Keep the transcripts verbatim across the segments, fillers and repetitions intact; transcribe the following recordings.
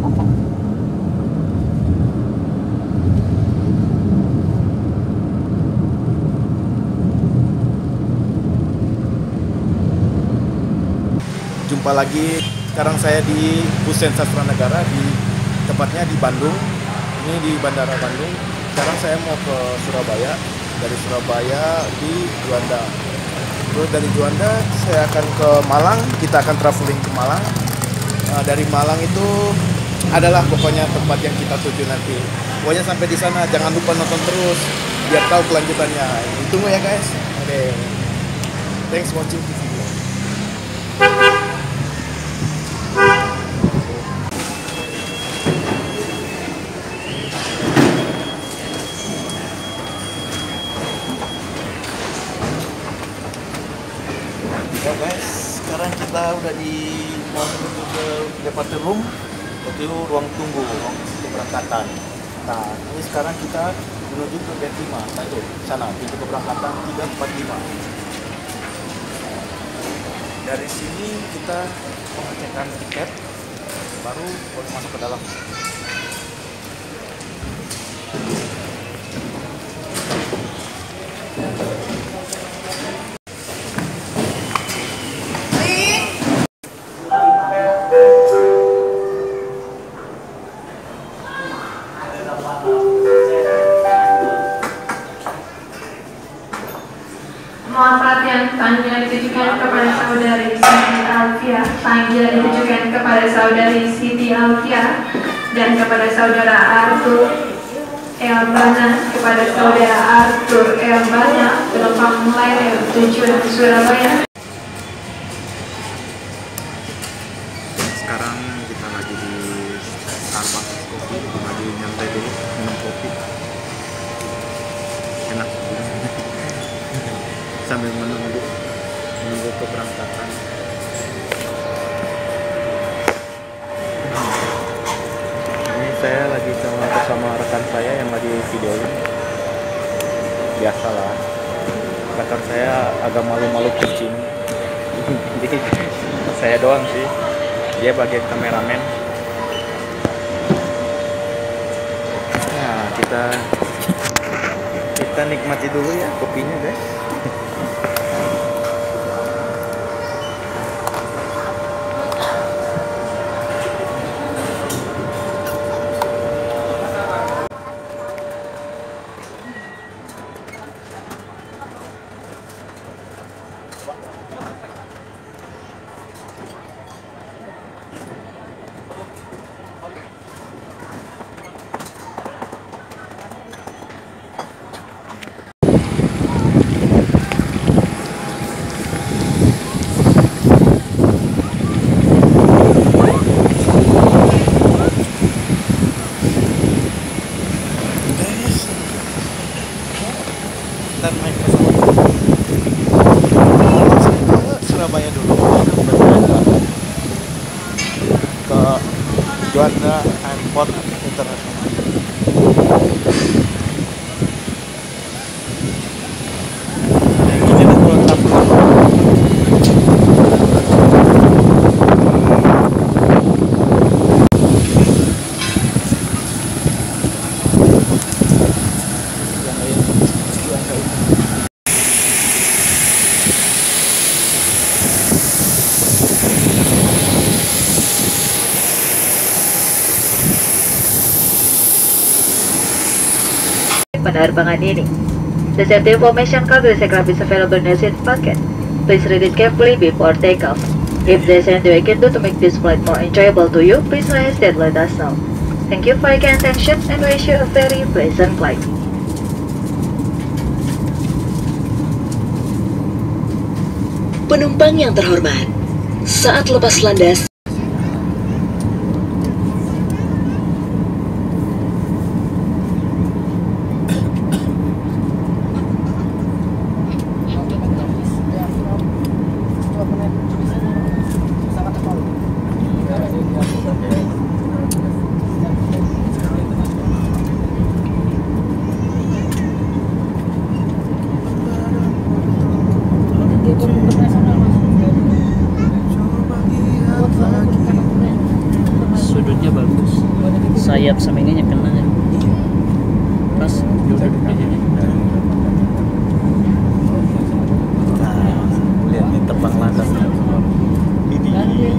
Jumpa lagi, sekarang saya di Kusen Sastra Negara, di tepatnya di Bandung. Ini di Bandara Bandung. Sekarang saya mau ke Surabaya. Dari Surabaya di Juanda. Terus dari Juanda saya akan ke Malang. Kita akan traveling ke Malang. Nah, dari Malang itu adalah pokoknya tempat yang kita tuju nanti. Pokoknya sampai di sana jangan lupa nonton terus biar tahu kelanjutannya. Tunggu ya guys. Oke. Okay. Thanks watching the video. Ya guys, sekarang kita udah di mau menuju ke departure room, itu ruang tunggu, ruang keberangkatan. Nah, ini sekarang kita menuju ke gate lima, nah itu, sana, pintu keberangkatan tiga empat lima. Dari sini kita pengecekan tiket, baru boleh masuk ke dalam. Mohon perhatian, panggilan ditujukan kepada saudari Siti Alfia, panggilan ditujukan kepada saudari Siti Alfia dan kepada saudara Arthur Elbana, kepada saudara Arthur Elbana, penumpang Lion tujuan Surabaya. Sekarang kita lagi di Starbucks kopi, lagi nyantai dulu minum kopi. Enak. Sambil menunggu menunggu keberangkatan. Ini saya lagi sama bersama rekan saya yang lagi videoin. Biasalah, rekan saya agak malu-malu kucing. Jadi saya doang sih, dia bagian kameramen. Nah, kita kita nikmati dulu ya kopinya guys. Kita naik pesawat ke Surabaya dulu, ke Juanda Airport Internasional. Ini betul traveling. Penerbangan ini. The safety information card is available in the seat pocket. Please read it carefully before takeoff. If there's anything we can do to make this flight more enjoyable to you, please don't hesitate to let us know. Thank you for your kind attention and wish you a very pleasant flight. Penumpang yang terhormat, saat lepas landas, sayap sama ininya kena ya. Pas duduk di sini. Nah, lihat nih terbang landas. Ini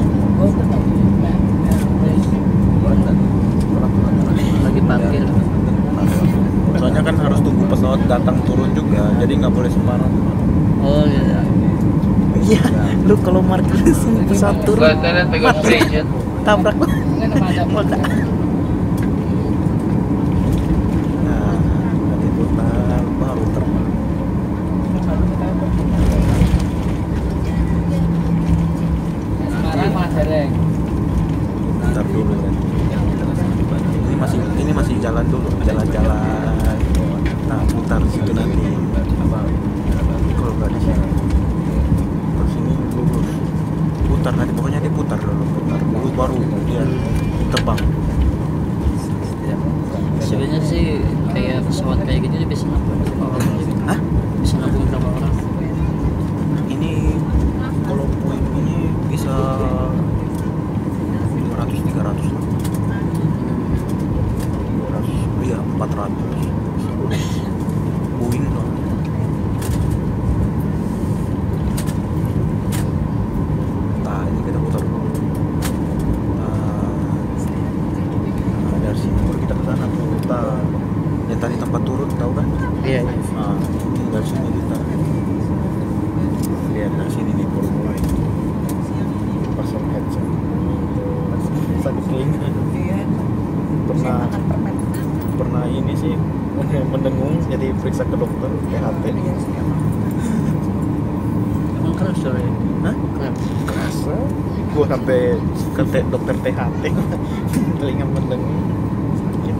Lagi parkir. soalnya kan harus tunggu pesawat datang turun juga, jadi nggak boleh sembarang. Oh iya. Iya, lu kalau parkir sini pesawat turun, tabrak lu. Meledak. Nah, nanti putar baru terbang. Putar dulu kan. Ini masih ini masih jalan dulu, jalan-jalan. Nah, putar situ nanti. Kalau nggak di sini, terus ini lurus. Putar nanti, pokoknya dia putar dulu, putar dulu baru dia terbang. Sebenarnya sih kayak pesawat kayak gitu dia bisa nampung berapa orang gitu. Hah? Bisa nampung berapa orang? Ini kalau poin ini bisa dua ratus tiga ratus lah. dua ratus, iya empat ratus. Boeing dong. Nah, ini kita putar dulu. Nah, nah, dari sini baru kita ke sana putar. Yang tadi tempat turun tahu kan? Iya. iya. Nah, ini dari sini kita lihat dari sini nih baru mulai pasang headset. Sakit telinga. Pernah pernah ini sih mendengung, jadi periksa ke dokter T H T. Emang keras suara ya? Hah? Keras. Kerasa? Gua sampai ke te- dokter T H T. Telinga mendengung. Sakit.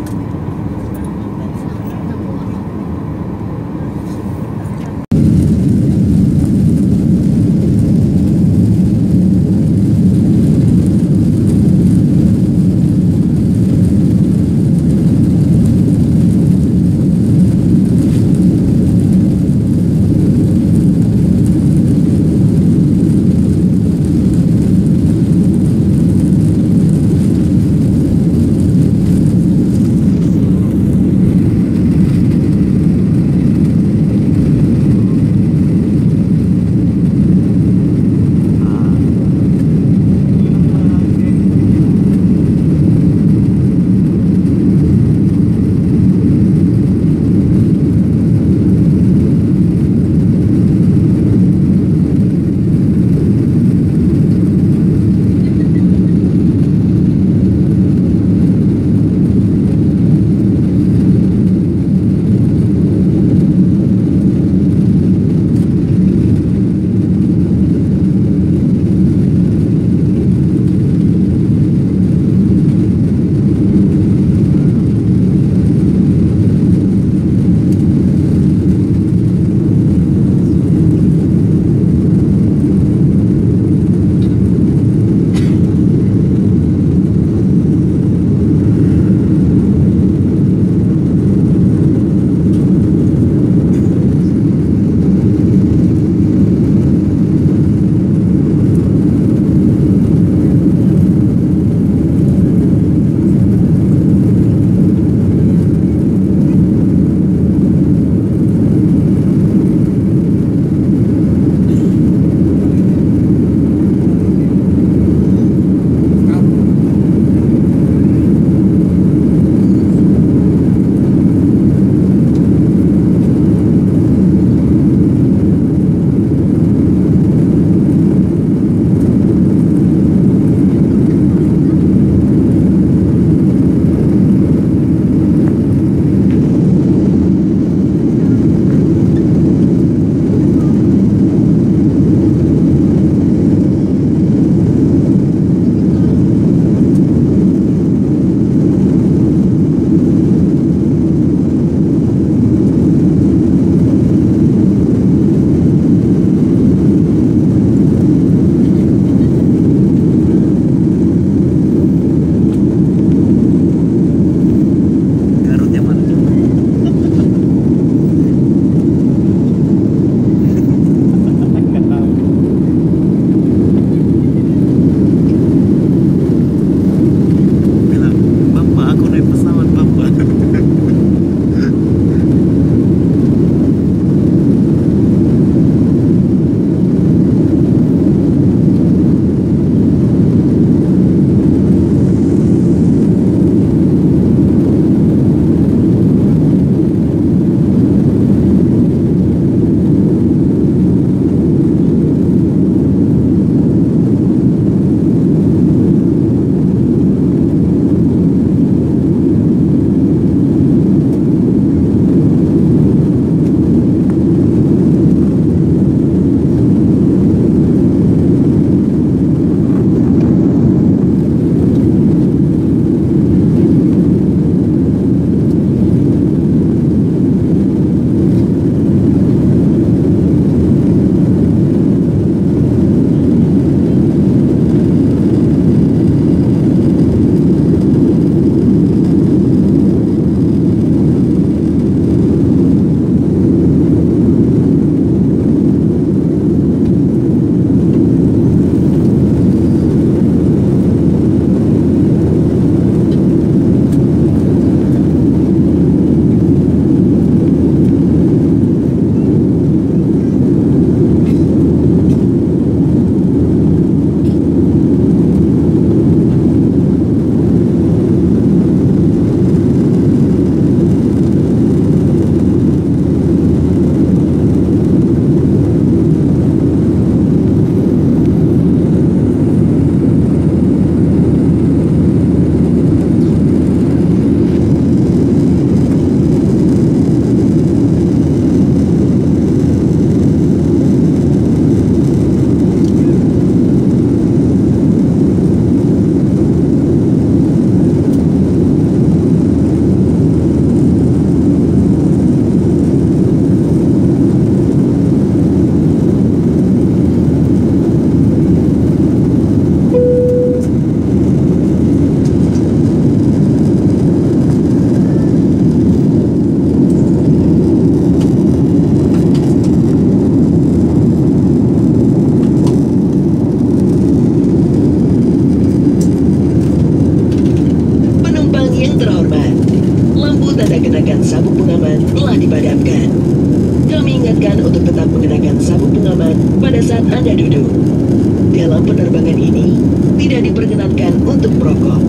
sabuk pengaman telah dipadamkan. Kami ingatkan untuk tetap mengenakan sabuk pengaman pada saat Anda duduk. Dalam penerbangan ini, tidak diperkenankan untuk merokok.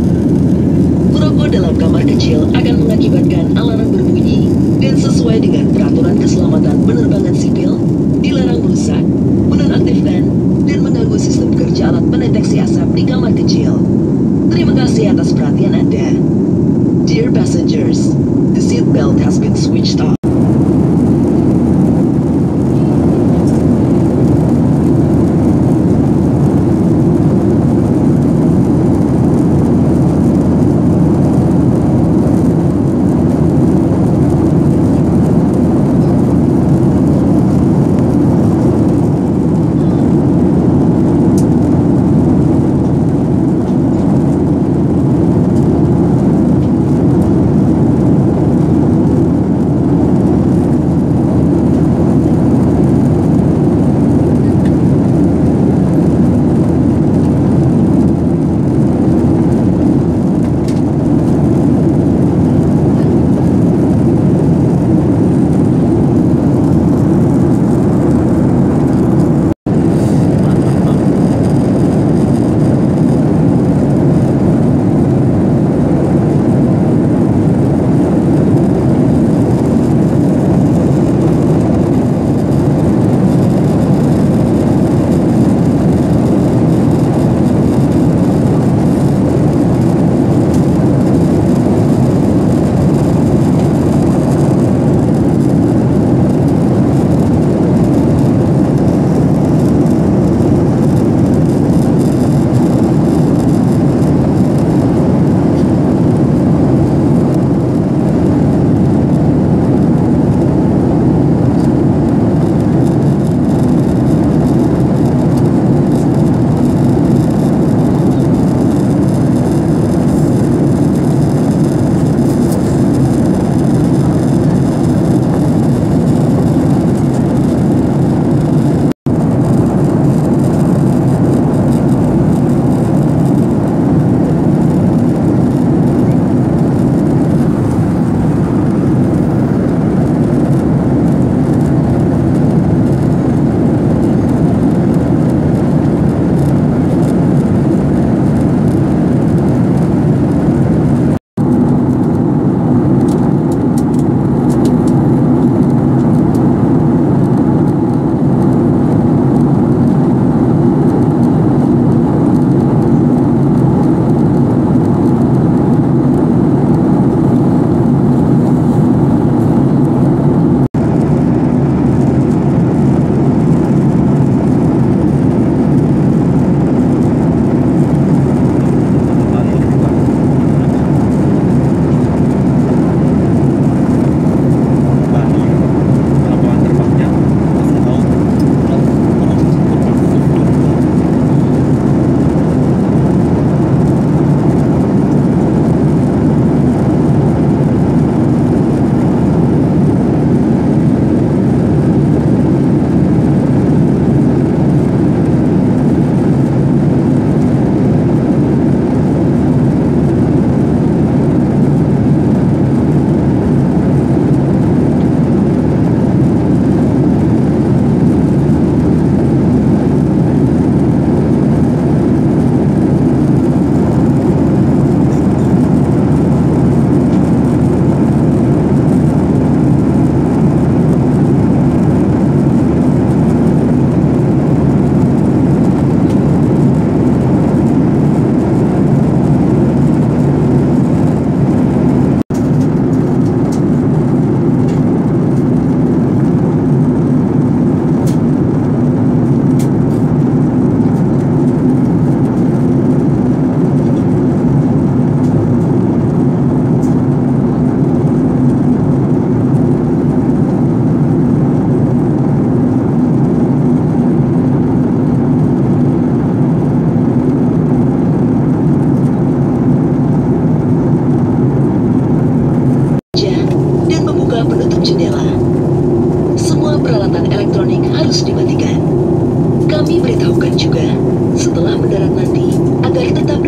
Merokok dalam kamar kecil akan mengakibatkan alarm berbunyi dan sesuai dengan peraturan keselamatan penerbangan sipil, dilarang merusak, menonaktifkan, dan mengganggu sistem kerja alat pendeteksi asap di kamar kecil. Terima kasih atas perhatian Anda. Dear passengers, the seat belt has been switched off.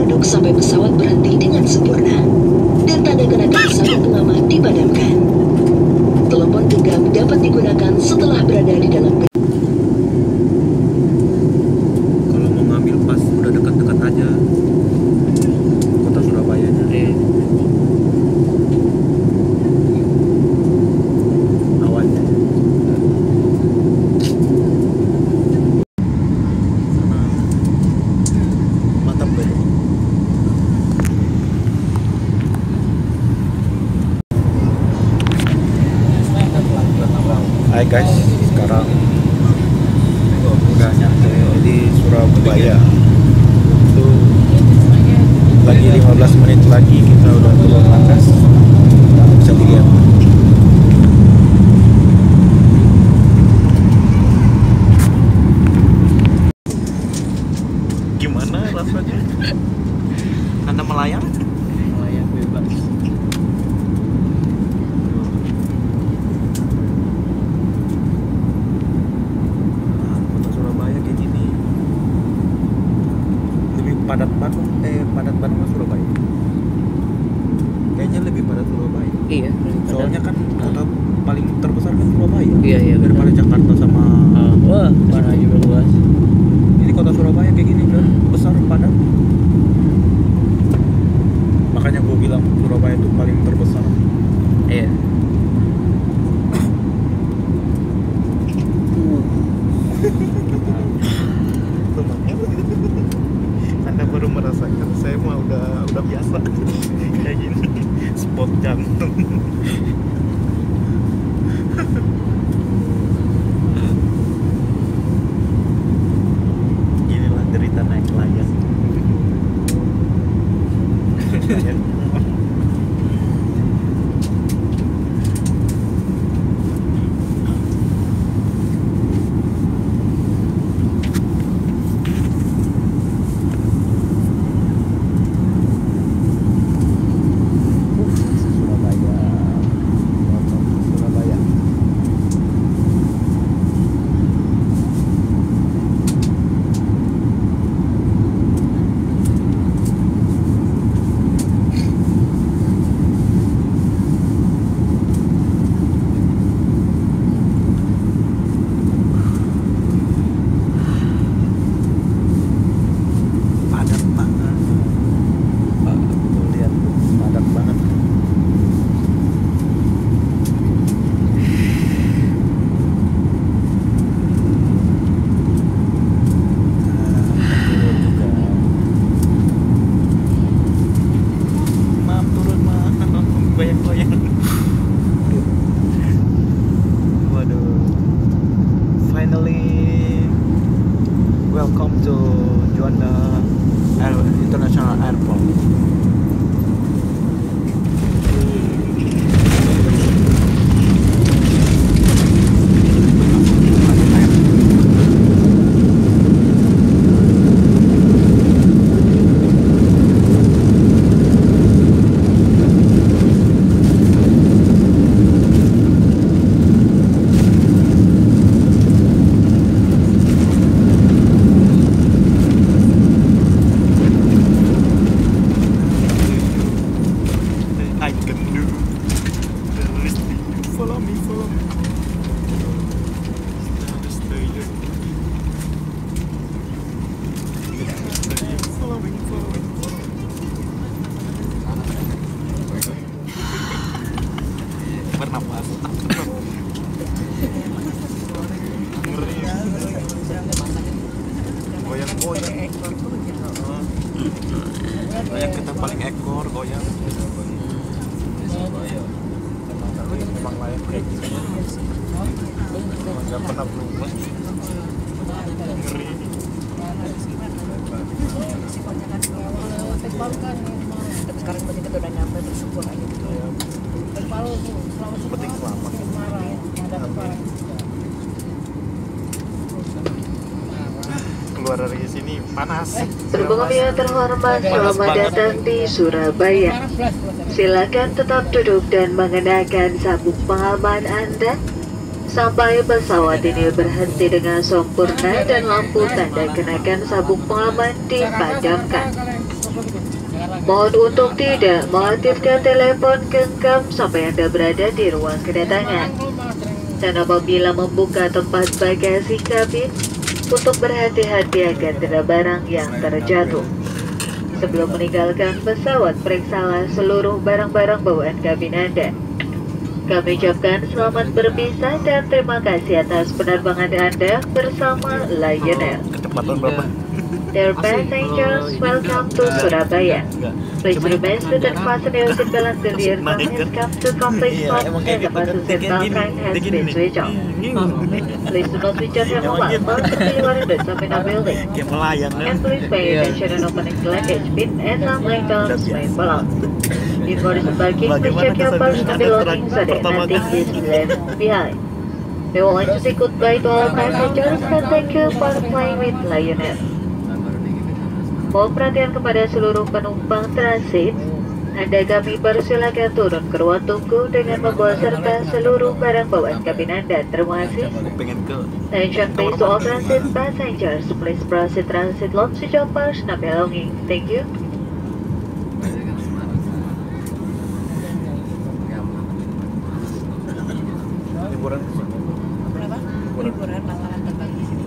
sampai pesawat berhenti dengan sempurna dan tanda kenakan sabuk pengaman dipadamkan. Hai guys, sekarang udah nyampe di Surabaya. Itu lagi lima belas menit lagi kita udah turun landas. Bisa dilihat. Gimana rasanya? Anda melayang? Melayang bebas. Padat Bandung, eh padat Bandung Surabaya. Kayaknya lebih padat Surabaya. Iya. Soalnya kan kota paling terbesar kan Surabaya. Iya iya. Daripada Jakarta sama. Uh, wah, mana juga luas. Ini kota Surabaya kayak gini kan besar padat. Makanya gue bilang Surabaya itu paling terbesar. Iya. Anda baru merasakan, saya mah udah udah biasa kayak gini, spot jantung. Inilah derita naik layang. Welcome to Juanda Air International Airport. Follow me, follow me. Stay here. Follow me, follow me, follow me. Bernapas. Goyang-goyang. Goyang kita paling ekor, goyang. Memang layak kayak gini. Nggak pernah berubah. Ngeri. Tapi sekarang berarti kita udah nyampe, bersyukur aja gitu. Penting selamat. Keluar dari sini panas. Pengunjung yang terhormat, selamat datang di Surabaya. Silakan tetap duduk dan mengenakan sabuk pengaman Anda sampai pesawat ini berhenti dengan sempurna dan lampu tanda kenakan sabuk pengaman dipadamkan. Mohon untuk tidak mengaktifkan telepon genggam sampai Anda berada di ruang kedatangan. Dan apabila membuka tempat bagasi kabin, untuk berhati-hati agar tidak barang yang terjatuh. Sebelum meninggalkan pesawat, periksalah seluruh barang-barang bawaan kabin Anda. Kami ucapkan selamat berpisah dan terima kasih atas penerbangan Anda bersama Lion Air. Kecepatan berapa? Dear passengers, welcome to Surabaya. Please remain seated and fasten your seatbelt until the aircraft has come to complete Iya, stop emang kayak and the gitu kan. fasten Kayak seatbelt gini, sign has kayak gini been nih. switched off. Please do not switch on your mobile phone until you are in the top in a building. Kayak melayang kan. And please pay attention in opening the luggage bin and unlike the main below. Before disembarking, please check your personal belongings so that nothing is left behind. We would like to say goodbye to all passengers and thank you for flying with Lion Air. Mohon perhatian kepada seluruh penumpang transit. Anda kami persilakan turun ke ruang tunggu dengan membawa serta seluruh barang bawaan kabin Anda. Terima kasih. Aku pengen ke Attention please to all transit passengers. Please proceed transit lounge to your personal belongings. Thank you. Liburan ke sini. Berapa? Liburan masalah terbang di sini.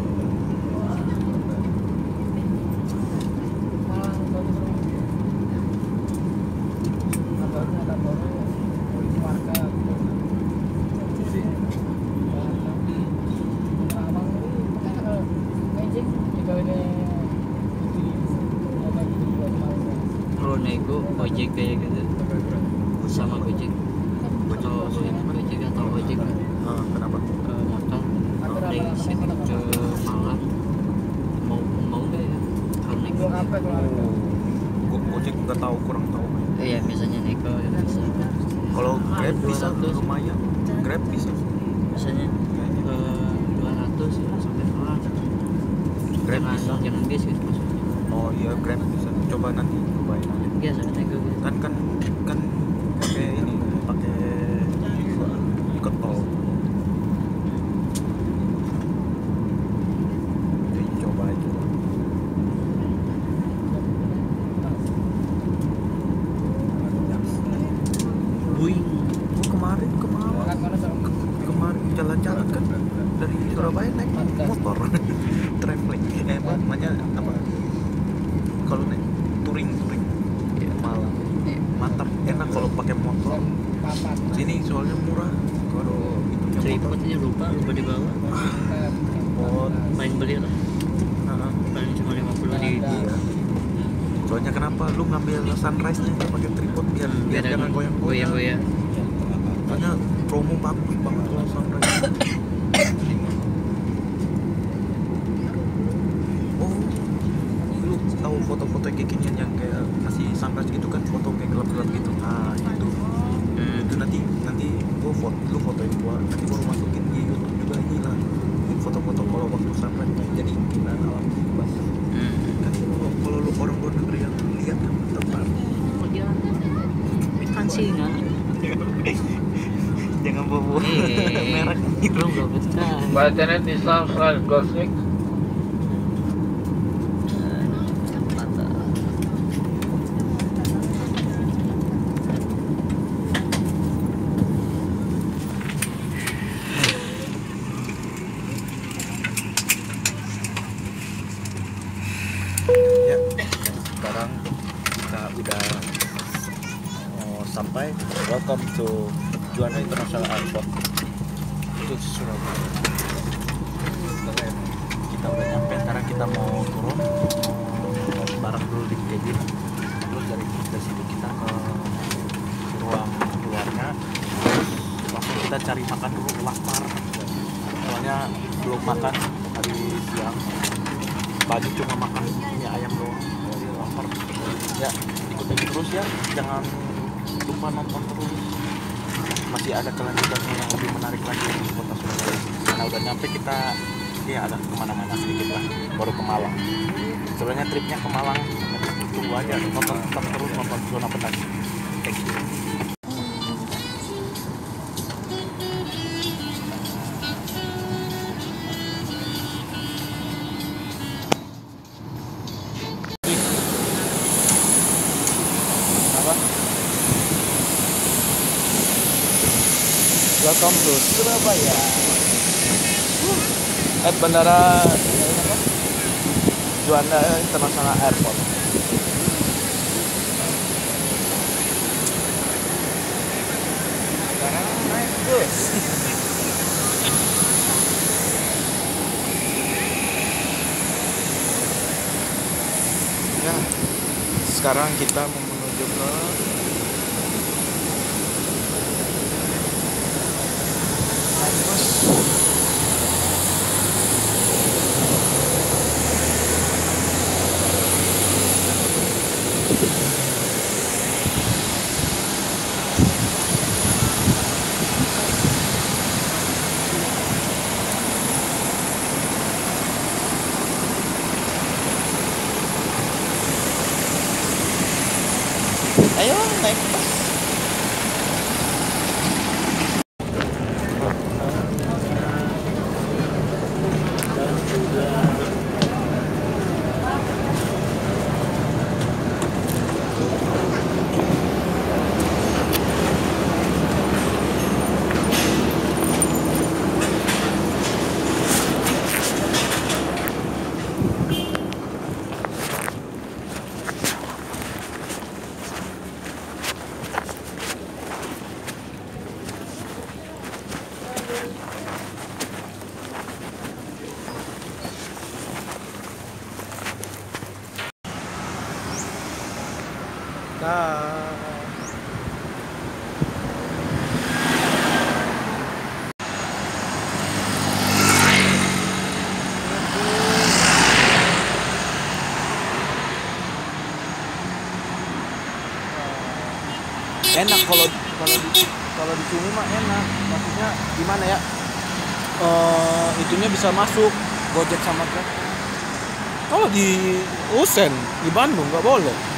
Pro nego ojek kayak gitu sama gojek atau gojek atau ojek Ah, kenapa? eh, motor dari sini ke Malang mau mau nggak ya kalau nego Go Gojek nggak tahu, kurang tahu. iya misalnya nego ya bisa Kalau Grab dua bisa ratus. lumayan. Grab bisa. misalnya ke dua ratus ya sampai Malang Grab jangan bisa. jangan bis gitu maksudnya Oh iya, Grab bisa. Coba nanti cobain aja. biasa nego gitu Kan kan kan pakai ini, pakai ikut tol. Jadi coba aja. Boeing Oh, kemarin kemarin kemarin jalan-jalan kan dari Surabaya naik motor traveling eh apa namanya apa kalau naik touring touring ya malam mantap enak kalau pakai motor sini soalnya murah kalau itu motor tripodnya lupa lupa dibawa tripod main beli lah nah, paling cuma lima puluh ribu iya. Soalnya kenapa lu ngambil sunrise nya pakai tripod biar biar biar jangan goyang-goyang goyang soalnya promo bagus banget kalau sunrise. Oh, lu tahu foto-foto kayak gini yang kayak masih sunrise gitu kan, foto kayak gelap-gelap gitu. Ah, itu. hmm. Itu nanti nanti gua foto, lu fotoin gua, nanti baru masukin di YouTube juga ini lah. Foto-foto kalau waktu sunrise jadi keindahan alam bebas. Hmm. Kan kalau, kalau lu orang luar negeri yang lihat kan tertarik. Kan sih nggak Jangan bawa Eh, merek belum belum betah. Badannya Islam Selain Gosnik ya. Sekarang kita udah oh, sampai. Welcome to Juanda International Airport itu Surabaya. Kita udah nyampe. Sekarang kita mau turun, mau barang dulu di cabin. Terus dari dari situ kita ke ruang keluarnya. Terus langsung kita cari makan dulu, lapar. Soalnya belum makan hari siang. Pagi cuma makan mie ayam doang. Jadi lapar. Ya, ikutin terus ya. Jangan lupa nonton terus. Masih ada kelanjutannya yang lebih menarik lagi di kota Surabaya. Karena udah nyampe kita ya agak kemana-mana sedikit lah. Baru ke Malang. Sebenarnya tripnya ke Malang. Tunggu aja. Nonton tetap terus nonton Zona Petani. Thank you. Welcome to Surabaya. At Bandara Juanda International Airport. Sekarang naik bus. Ya, sekarang kita mau menuju menuju ke naik bus. Ayo naik bus. Dah. Enak kalau kalau di kalau di sini mah enak, maksudnya gimana ya, eh itunya bisa masuk Gojek sama Grab. Kalau di Usen di Bandung nggak boleh.